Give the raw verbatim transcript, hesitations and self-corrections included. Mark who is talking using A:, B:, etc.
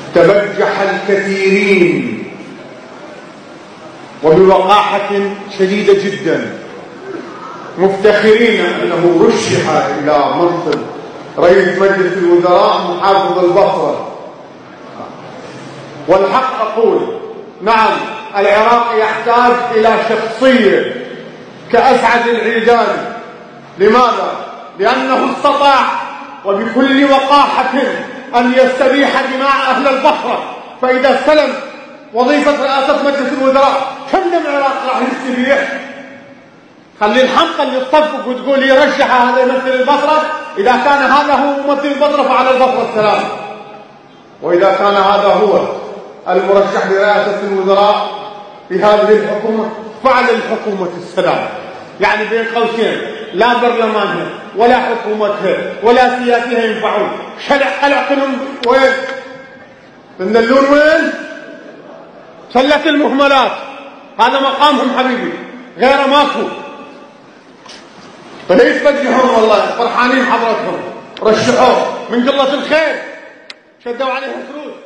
A: تبجح الكثيرين وبوقاحة شديدة جدا، مفتخرين أنه رشح إلى منصب رئيس مجلس الوزراء محافظ البصرة. والحق أقول نعم، العراق يحتاج إلى شخصية كأسعد العيداني. لماذا؟ لأنه استطاع وبكل وقاحة أن يستبيح دماء أهل البصرة، فإذا استلم وظيفة رئاسة مجلس الوزراء كم من العراق راح يستبيح؟ خلي الحمقى اللي تصفق وتقول يرشح هذا يمثل البصرة، إذا كان هذا هو ممثل البصرة فعلى البصرة السلام، وإذا كان هذا هو المرشح لرئاسة الوزراء في هذه الحكومة فعلى الحكومة السلام. يعني بين قوسين لا برلمانها ولا حكومتها ولا سياسيها ينفعون. شلع قلع كلهم وين؟ تندلون وين؟ سلة المهملات، هذا مقامهم حبيبي، غيره ماكو. فليش تبجحون؟ والله فرحانين حضرتهم، رشحوه من قلة الخير شدوا عليه فلوس.